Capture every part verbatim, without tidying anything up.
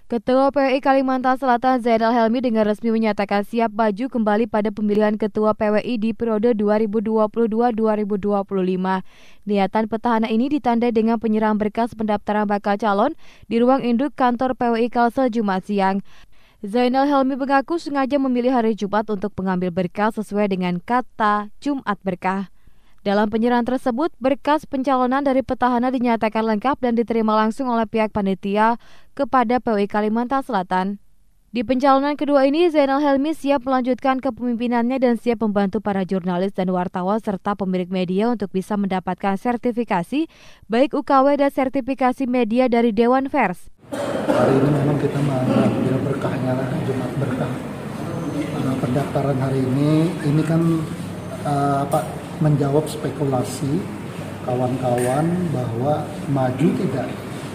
Ketua P W I Kalimantan Selatan Zainal Helmi dengan resmi menyatakan siap maju kembali pada pemilihan Ketua P W I di periode dua ribu dua puluh dua sampai dua ribu dua puluh lima. Niatan petahana ini ditandai dengan penyerahan berkas pendaftaran bakal calon di ruang induk kantor P W I Kalsel Jumat siang. Zainal Helmi mengaku sengaja memilih hari Jumat untuk mengambil berkas sesuai dengan kata Jumat berkah. Dalam penyerahan tersebut, berkas pencalonan dari petahana dinyatakan lengkap dan diterima langsung oleh pihak panitia kepada P W I Kalimantan Selatan. Di pencalonan kedua ini, Zainal Helmi siap melanjutkan kepemimpinannya dan siap membantu para jurnalis dan wartawan serta pemilik media untuk bisa mendapatkan sertifikasi, baik U K W dan sertifikasi media dari Dewan Pers. Hari ini memang kita mengambil berkahnya Jumat berkah. Uh, pendaftaran hari ini, ini kan uh, apa? menjawab spekulasi kawan-kawan bahwa maju tidak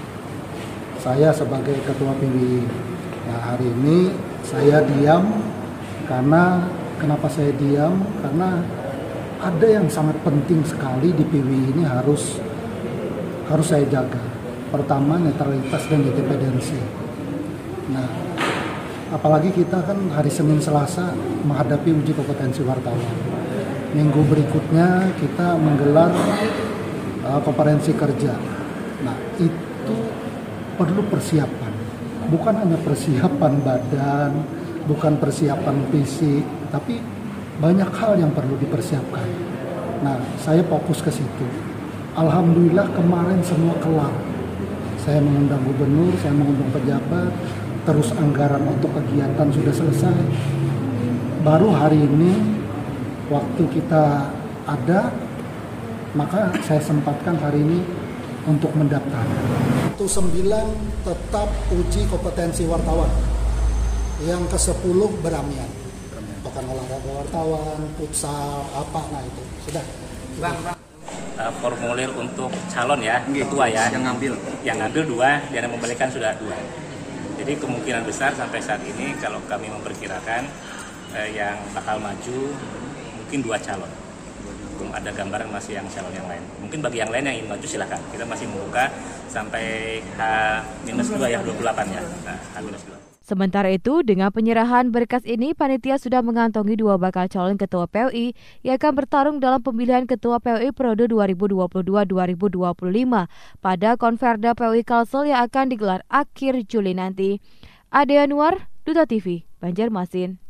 saya sebagai ketua P W I. Nah, hari ini saya diam karena kenapa saya diam? Karena ada yang sangat penting sekali di P W I ini harus harus saya jaga. Pertama, netralitas dan independensi. Nah, apalagi kita kan hari Senin Selasa menghadapi uji kompetensi wartawan. Minggu berikutnya kita menggelar uh, konferensi kerja. Nah, itu perlu persiapan. Bukan hanya persiapan badan, bukan persiapan fisik, tapi banyak hal yang perlu dipersiapkan. Nah, saya fokus ke situ. Alhamdulillah kemarin semua kelar. Saya mengundang gubernur, saya mengundang pejabat, terus anggaran untuk kegiatan sudah selesai. Baru hari ini waktu kita ada, maka saya sempatkan hari ini untuk mendaftar. Itu sembilan tetap uji kompetensi wartawan. Yang kesepuluh beramian. Bahkan olahraga wartawan, futsal, apa, nah itu. Sudah. Bang, bang. Uh, formulir untuk calon ya, ketua ya. Yang ngambil. Yang ngambil dua, dan yang membalikan sudah dua. Jadi kemungkinan besar sampai saat ini kalau kami memperkirakan uh, yang bakal maju mungkin dua calon, belum ada gambaran masih yang calon yang lain. Mungkin bagi yang lain yang ingin maju silakan, kita masih membuka sampai H minus dua ya, dua puluh delapan ya, nah, H minus dua. Sementara itu, dengan penyerahan berkas ini, panitia sudah mengantongi dua bakal calon ketua P W I yang akan bertarung dalam pemilihan ketua P W I periode dua ribu dua puluh dua sampai dua ribu dua puluh lima pada Konferda P W I Kalsel yang akan digelar akhir Juli nanti. Ade Anwar, Duta T V, Banjarmasin.